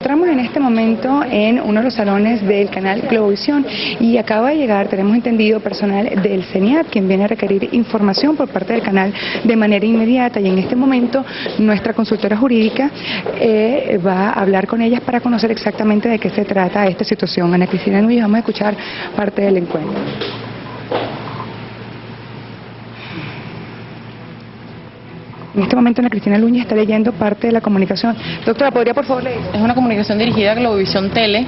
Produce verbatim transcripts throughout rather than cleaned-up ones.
encontramos en este momento en uno de los salones del canal Globovisión y acaba de llegar, tenemos entendido, personal del CENIAT, quien viene a requerir información por parte del canal de manera inmediata, y en este momento nuestra consultora jurídica eh, va a hablar con ellas para conocer exactamente de qué se trata esta situación. Ana Cristina Núñez, vamos a escuchar parte del encuentro. En este momento Ana Cristina Núñez está leyendo parte de la comunicación. Doctora, ¿podría por favor leer? Es una comunicación dirigida a Globovisión Tele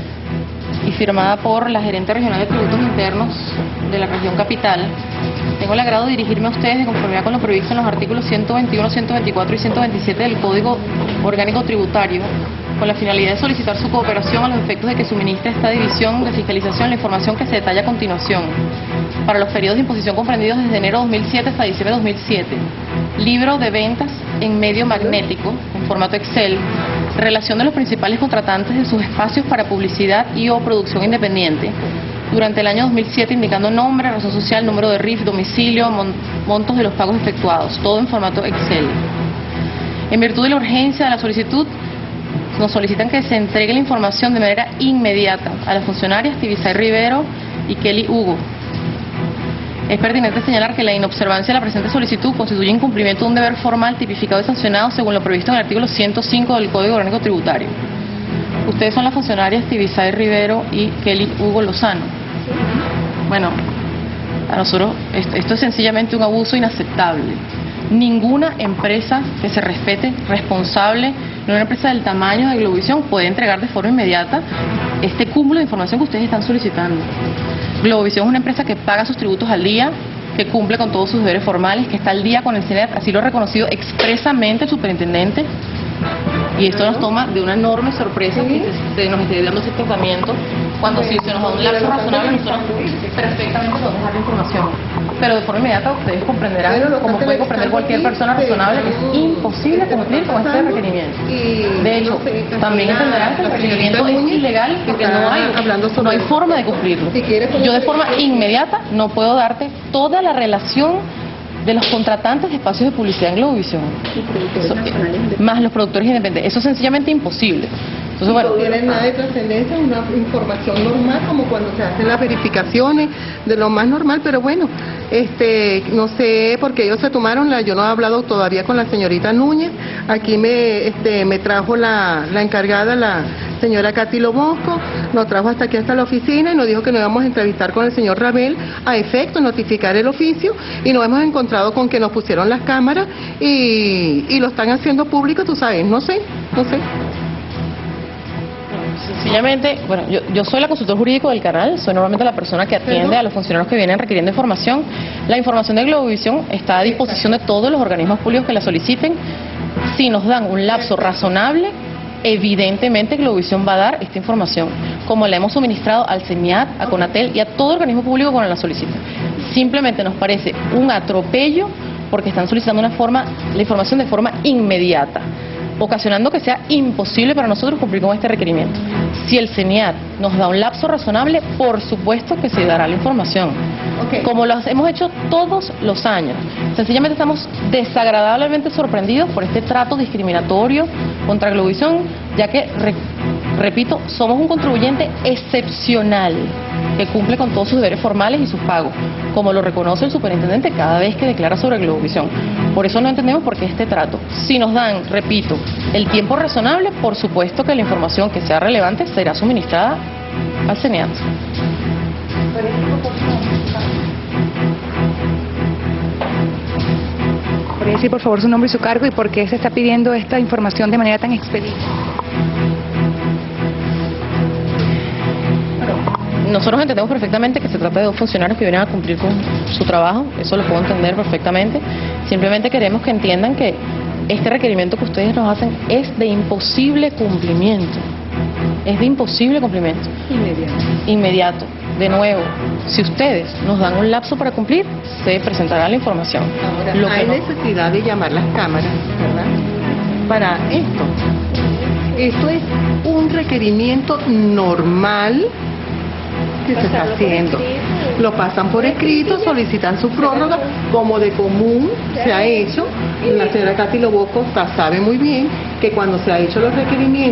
y firmada por la gerente regional de tributos internos de la región capital. Tengo el agrado de dirigirme a ustedes de conformidad con lo previsto en los artículos ciento veintiuno, ciento veinticuatro y ciento veintisiete del Código Orgánico Tributario, con la finalidad de solicitar su cooperación a los efectos de que suministre esta división de fiscalización la información que se detalla a continuación para los periodos de imposición comprendidos desde enero de dos mil siete hasta diciembre de dos mil siete. Libro de ventas en medio magnético, en formato Excel, relación de los principales contratantes de sus espacios para publicidad y o producción independiente durante el año dos mil siete, indicando nombre, razón social, número de R I F, domicilio, mon montos de los pagos efectuados, todo en formato Excel. En virtud de la urgencia de la solicitud, nos solicitan que se entregue la información de manera inmediata a las funcionarias Tibisay Rivero y Kelly Hugo. Es pertinente señalar que la inobservancia de la presente solicitud constituye incumplimiento de un deber formal tipificado y sancionado según lo previsto en el artículo ciento cinco del Código Orgánico Tributario. Ustedes son las funcionarias Tibisay Rivero y Kelly Hugo Lozano. Bueno, a nosotros esto, esto es sencillamente un abuso inaceptable. Ninguna empresa que se respete, responsable, no una empresa del tamaño de Globovisión, puede entregar de forma inmediata este cúmulo de información que ustedes están solicitando. Globovisión es una empresa que paga sus tributos al día, que cumple con todos sus deberes formales, que está al día con el CENIAT, así lo ha reconocido expresamente el superintendente, y esto nos toma de una enorme sorpresa que se, se nos esté dando ese tratamiento, cuando si se nos da un lapso razonable, nosotros perfectamente podemos dar la información. Pero de forma inmediata ustedes comprenderán, como puede comprender cualquier persona razonable, que es imposible cumplir con este requerimiento. De hecho, también entenderán que el requerimiento es ilegal porque no hay, no hay forma de cumplirlo. Yo de forma inmediata no puedo darte toda la relación de los contratantes de espacios de publicidad en Globovisión, Eso, más los productores independientes. Eso es sencillamente imposible. Entonces, bueno, no tiene nada de trascendencia, una información normal, como cuando se hacen las verificaciones, de lo más normal, pero bueno, este, no sé por qué ellos se tomaron la, yo no he hablado todavía con la señorita Núñez, aquí me, este, me trajo la, la encargada, la señora Katy Lobosco, nos trajo hasta aquí, hasta la oficina, y nos dijo que nos íbamos a entrevistar con el señor Rabel, a efecto, notificar el oficio, y nos hemos encontrado con que nos pusieron las cámaras, y, y lo están haciendo público, tú sabes, no sé, no sé. Sencillamente, bueno, yo, yo soy la consultor jurídico del canal, soy normalmente la persona que atiende a los funcionarios que vienen requiriendo información. La información de Globovisión está a disposición de todos los organismos públicos que la soliciten. Si nos dan un lapso razonable, evidentemente Globovisión va a dar esta información, como la hemos suministrado al CENIAT, a CONATEL y a todo organismo público cuando la solicita. Simplemente nos parece un atropello porque están solicitando una forma, la información de forma inmediata, ocasionando que sea imposible para nosotros cumplir con este requerimiento. Si el CENIAT nos da un lapso razonable, por supuesto que se dará la información, okay, como lo hemos hecho todos los años. Sencillamente estamos desagradablemente sorprendidos por este trato discriminatorio contra Globovisión, ya que, re, repito, somos un contribuyente excepcional que cumple con todos sus deberes formales y sus pagos, como lo reconoce el superintendente cada vez que declara sobre Globovisión. Por eso no entendemos por qué este trato. Si nos dan, repito, el tiempo razonable, por supuesto que la información que sea relevante será suministrada al CENIAT. ¿Podría decir por favor su nombre y su cargo y por qué se está pidiendo esta información de manera tan expedita? Nosotros entendemos perfectamente que se trata de dos funcionarios que vienen a cumplir con su trabajo, eso lo puedo entender perfectamente. Simplemente queremos que entiendan que este requerimiento que ustedes nos hacen es de imposible cumplimiento. Es de imposible cumplimiento. Inmediato. Inmediato. De nuevo, si ustedes nos dan un lapso para cumplir, se presentará la información. Ahora, lo hay que no... necesidad de llamar las cámaras, ¿verdad? Para esto. Esto es un requerimiento normal que se está haciendo. Lo pasan por escrito, solicitan su prórroga, como de común se ha hecho. La señora Katy Lobosco sabe muy bien que cuando se ha hecho los requerimientos,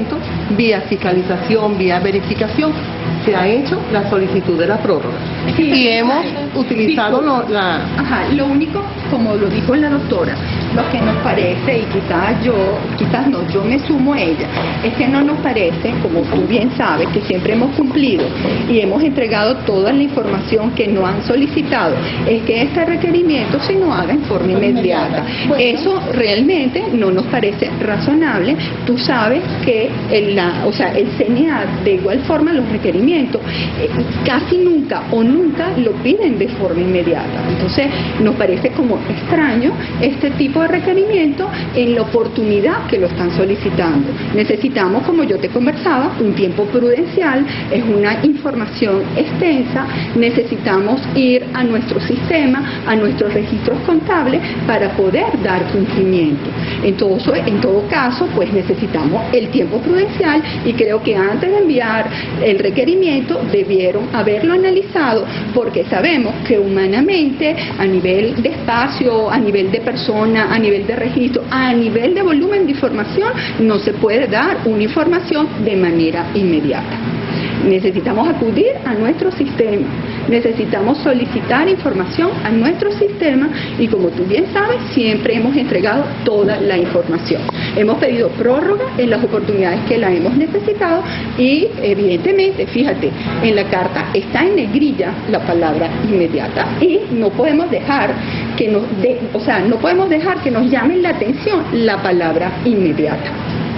vía fiscalización, vía verificación, se ha hecho la solicitud de la prórroga. Sí, y hemos utilizado lo, la... Ajá, lo único, como lo dijo la doctora, lo que nos parece, y quizás yo, quizás no, yo me sumo a ella, es que no nos parece, como tú bien sabes, que siempre hemos cumplido y hemos entregado toda la información que nos han solicitado, es que este requerimiento se nos haga en forma inmediata. Eso realmente no nos parece razonable. Tú sabes que el, la, o sea, el CENIAT, de igual forma, los requerimientos eh, casi nunca o nunca lo piden de forma inmediata. Entonces nos parece como extraño este tipo de requerimiento en la oportunidad que lo están solicitando. Necesitamos, como yo te conversaba, un tiempo prudencial, es una información extensa, necesitamos ir a nuestro sistema, a nuestros registros contables para poder dar cumplimiento. Entonces, en todo caso, pues necesitamos el tiempo prudencial y creo que antes de enviar el requerimiento debieron haberlo analizado, porque sabemos que humanamente, a nivel de espacio, a nivel de persona, a nivel de registro, a nivel de volumen de información, no se puede dar una información de manera inmediata. Necesitamos acudir a nuestro sistema, necesitamos solicitar información a nuestro sistema y, como tú bien sabes, siempre hemos entregado toda la información. Hemos pedido prórroga en las oportunidades que la hemos necesitado y, evidentemente, fíjate, en la carta está en negrilla la palabra inmediata y no podemos dejar que nos de, o sea, no podemos dejar que nos llamen la atención la palabra inmediata.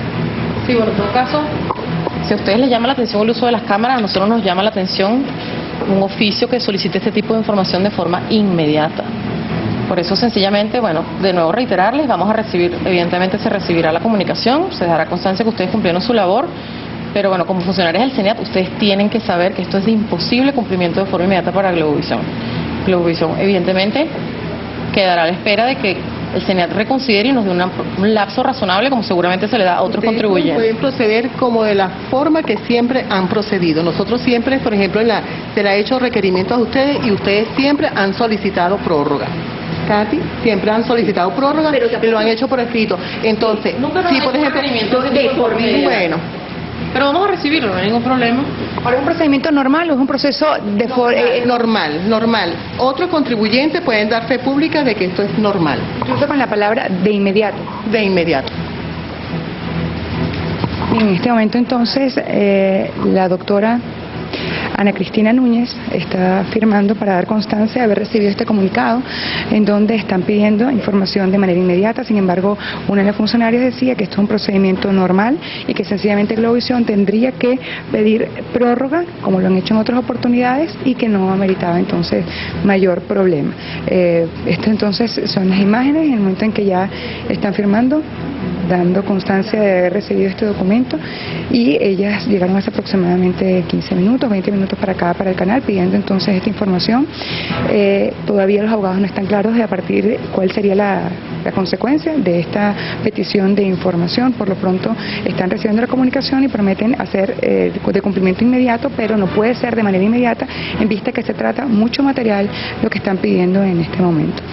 Sí, bueno, en todo caso, si a ustedes les llama la atención el uso de las cámaras, a nosotros nos llama la atención un oficio que solicite este tipo de información de forma inmediata. Por eso, sencillamente, bueno, de nuevo reiterarles, vamos a recibir, evidentemente se recibirá la comunicación, se dará constancia que ustedes cumplieron su labor, pero bueno, como funcionarios del CENIAT, ustedes tienen que saber que esto es de imposible cumplimiento de forma inmediata para Globovisión. Globovisión, evidentemente, quedará a la espera de que el CENIAT reconsidere y nos dé una, un lapso razonable, como seguramente se le da a otros Ustedes contribuyentes. pueden proceder como de la forma que siempre han procedido. Nosotros siempre, por ejemplo, en la, se le ha hecho requerimientos a ustedes y ustedes siempre han solicitado prórroga. Katy, siempre han solicitado prórroga Pero y lo han hecho por escrito. Entonces, Nunca nos sí, han por hecho ejemplo, requerimientos de de tipo por inmediato. bueno. Pero vamos a recibirlo, no hay ningún problema. ¿Ahora es un procedimiento normal o es un proceso de for- Eh, eh, normal, normal. Otros contribuyentes pueden dar fe pública de que esto es normal, incluso con la palabra de inmediato? de inmediato. En este momento, entonces, eh, la doctora Ana Cristina Núñez está firmando para dar constancia de haber recibido este comunicado en donde están pidiendo información de manera inmediata. Sin embargo, una de las funcionarias decía que esto es un procedimiento normal y que sencillamente Globovisión tendría que pedir prórroga, como lo han hecho en otras oportunidades, y que no ameritaba entonces mayor problema. Eh, esto entonces son las imágenes en el momento en que ya están firmando, dando constancia de haber recibido este documento, y ellas llegaron hace aproximadamente quince minutos, veinte minutos para acá, para el canal, pidiendo entonces esta información. Eh, todavía los abogados no están claros de a partir de cuál sería la, la consecuencia de esta petición de información. Por lo pronto están recibiendo la comunicación y prometen hacer eh, de cumplimiento inmediato, pero no puede ser de manera inmediata en vista que se trata mucho material lo que están pidiendo en este momento.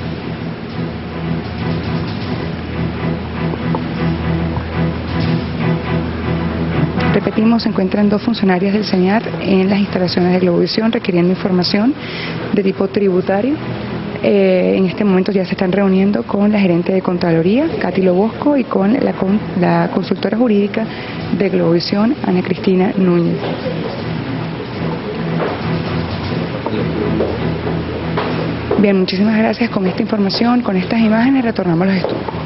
Repetimos, se encuentran dos funcionarias del CENIAT en las instalaciones de Globovisión requiriendo información de tipo tributario. Eh, en este momento ya se están reuniendo con la gerente de Contraloría, Katy Lobosco, y con la, con la consultora jurídica de Globovisión, Ana Cristina Núñez. Bien, muchísimas gracias. Con esta información, con estas imágenes, retornamos a los estudios.